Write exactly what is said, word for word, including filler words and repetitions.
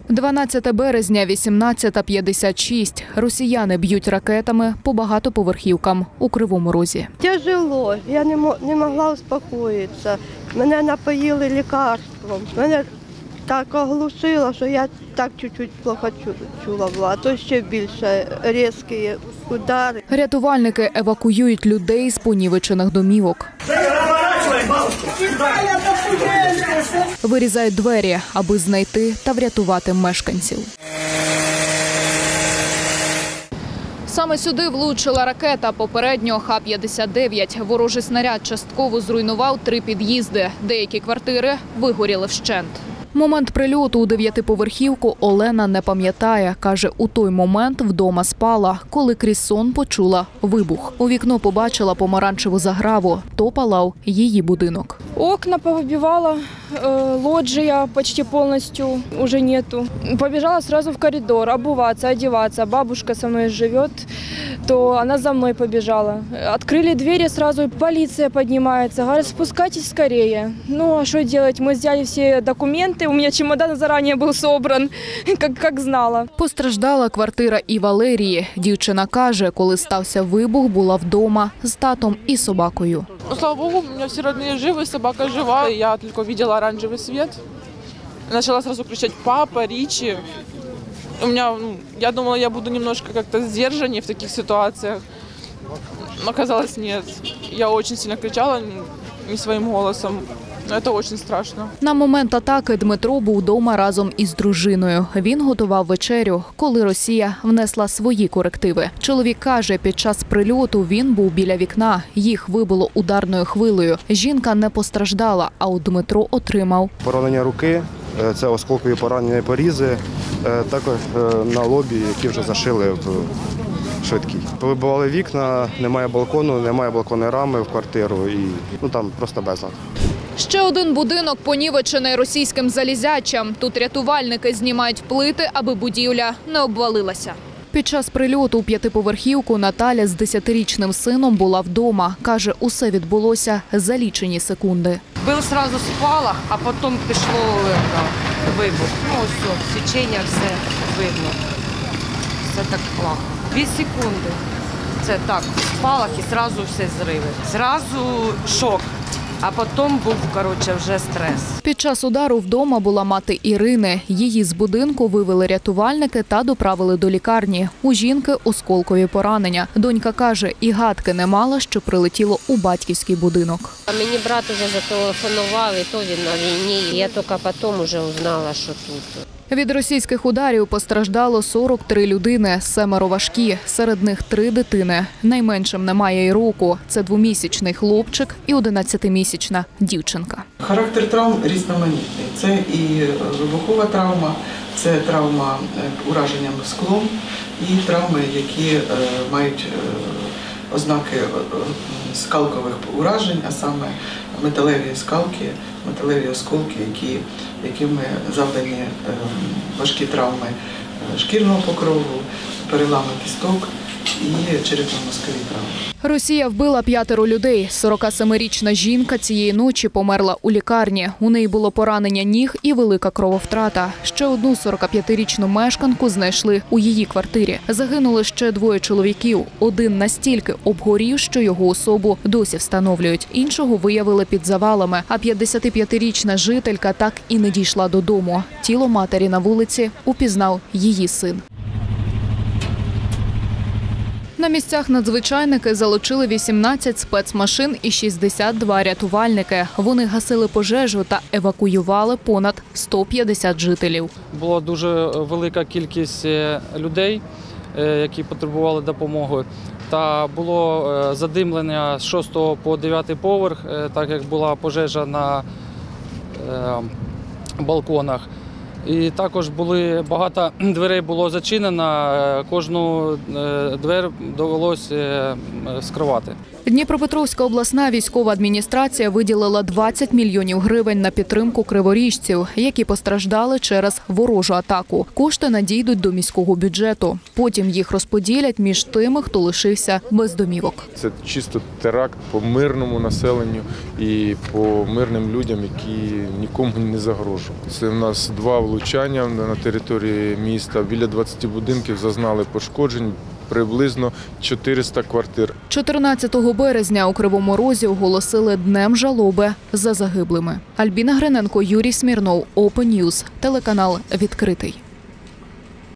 дванадцяте березня, вісімнадцята п'ятдесят шість. Росіяни б'ють ракетами по багатоповерхівкам у Кривому Розі. Тяжело, я не, не могла успокоїтися. Мене напоїли лікарством. Мене так оглушило, що я так чуть-чуть плохо чула була, а то ще більше різкі удари. Рятувальники евакуюють людей з понівечених домівок. Вирізають двері, аби знайти та врятувати мешканців. Саме сюди влучила ракета, попередньо Х п'ятдесят дев'ять. Ворожий снаряд частково зруйнував три під'їзди. Деякі квартири вигоріли вщент. Момент прильоту у дев'ятиповерхівку Олена не пам'ятає. Каже, у той момент вдома спала, коли крізь сон почула вибух. У вікно побачила помаранчеву заграву. То палав її будинок. Окна повыбивала, лоджия почти полностью уже нету. Побежала сразу в коридор, обуваться, одеваться. Бабушка со мной живет, то она за мной побежала. Открыли двери, сразу полиция поднимается. Говорят, спускайтесь скорее. Ну, а что делать? Мы взяли все документы. У меня чемодан заранее был собран, как, как знала. Постраждала квартира і Валерії. Дівчина каже, коли стався вибух, була вдома з татом і собакою. Ну, слава богу, у меня все родные живы, собака жива. Я только видела оранжевый свет. Начала сразу кричать: папа, Ричи. У меня, ну, я думала, я буду немножко как-то сдержаннее в таких ситуациях. Но оказалось, нет. Я очень сильно кричала, не своим голосом. Це дуже страшно. На момент атаки Дмитро був вдома разом із дружиною. Він готував вечерю, коли Росія внесла свої корективи. Чоловік каже, під час прильоту він був біля вікна. Їх вибило ударною хвилею. Жінка не постраждала, а от Дмитро отримав поранення руки, це осколкові поранення, порізи, також на лобі, які вже зашили в швидкій. Повибивали вікна, немає балкону, немає балконної рами в квартиру і ну там просто безлад. Ще один будинок понівечений російським залізячам. Тут рятувальники знімають плити, аби будівля не обвалилася. Під час прильоту у п'ятиповерхівку Наталя з десятирічним сином була вдома. Каже, усе відбулося за лічені секунди. Був одразу спалах, а потім пішло вибух. Ну ось, січення, все видно. Все так плохо. Дві секунди. Це так, спалах і одразу все зриви. Зразу шок. А потім був, коротше, вже стрес. Під час удару вдома була мати Ірини. Її з будинку вивели рятувальники та доправили до лікарні. У жінки осколкові поранення. Донька каже, і гадки не мала, що прилетіло у батьківський будинок. Мені брат вже зателефонував, і то він на війні. Я тільки потім вже узнала, що тут. Від російських ударів постраждало сорок три людини, семеро важкі, серед них три дитини. Найменшим немає й року. Це двомісячний хлопчик і одинадцятимісячна дівчинка. Характер травм різноманітний. Це і вибухова травма, це травма ураженням склом і травми, які мають ознаки скалкових уражень, а саме металеві скалки, металеві осколки, які, якими завдані важкі травми шкірного покрову, перелами кісток і черепно-мозкові травми. Росія вбила п'ятеро людей. сорокасемирічна жінка цієї ночі померла у лікарні. У неї було поранення ніг і велика крововтрата. Ще одну сорокап'ятирічну мешканку знайшли у її квартирі. Загинули ще двоє чоловіків. Один настільки обгорів, що його особу досі встановлюють. Іншого виявили під завалами. А п'ятдесятип'ятирічна жителька так і не дійшла додому. Тіло матері на вулиці упізнав її син. На місцях надзвичайники залучили вісімнадцять спецмашин і шістдесят два рятувальники. Вони гасили пожежу та евакуювали понад сто п'ятдесят жителів. Була дуже велика кількість людей, які потребували допомоги. Та було задимлення з шостого по дев'ятий поверх, так як була пожежа на балконах. І також були, багато дверей було зачинено, кожну двері довелося скривати. Дніпропетровська обласна військова адміністрація виділила двадцять мільйонів гривень на підтримку криворіжців, які постраждали через ворожу атаку. Кошти надійдуть до міського бюджету. Потім їх розподілять між тими, хто лишився без домівок. Це чисто теракт по мирному населенню і по мирним людям, які нікому не загрожують. Це в нас два влучання на території міста. Біля двадцяти будинків зазнали пошкоджень, приблизно чотириста квартир. чотирнадцятого березня у Кривому Розі оголосили Днем жалоби за загиблими. Альбіна Гриненко, Юрій Смірнов, Open News, телеканал «Відкритий».